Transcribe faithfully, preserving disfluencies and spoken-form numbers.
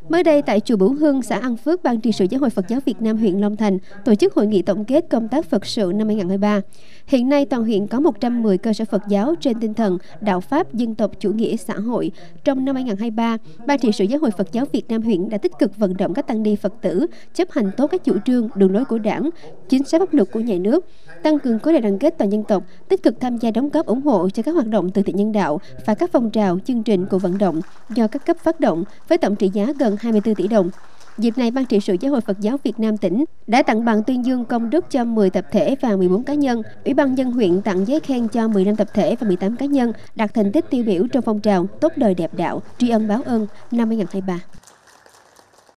Mới đây tại chùa Bửu Hưng, xã An Phước, Ban trị sự Giáo hội Phật giáo Việt Nam huyện Long Thành tổ chức hội nghị tổng kết công tác Phật sự năm hai nghìn không trăm hai mươi ba. Hiện nay toàn huyện có một trăm mười cơ sở Phật giáo trên tinh thần đạo pháp dân tộc chủ nghĩa xã hội. Trong năm hai nghìn không trăm hai mươi ba, Ban trị sự Giáo hội Phật giáo Việt Nam huyện đã tích cực vận động các tăng ni Phật tử chấp hành tốt các chủ trương, đường lối của Đảng, chính sách pháp luật của nhà nước, tăng cường khối đại đoàn kết toàn dân tộc, tích cực tham gia đóng góp ủng hộ cho các hoạt động từ thiện nhân đạo và các phong trào, chương trình của vận động do các cấp phát động với tổng trị giá gần hai mươi tư tỷ đồng. Dịp này, Ban trị sự Giáo hội Phật giáo Việt Nam tỉnh đã tặng bằng tuyên dương công đức cho mười tập thể và mười bốn cá nhân. Ủy ban nhân dân huyện tặng giấy khen cho mười lăm tập thể và mười tám cá nhân đạt thành tích tiêu biểu trong phong trào tốt đời đẹp đạo, tri ân báo ơn năm hai nghìn không trăm hai mươi ba.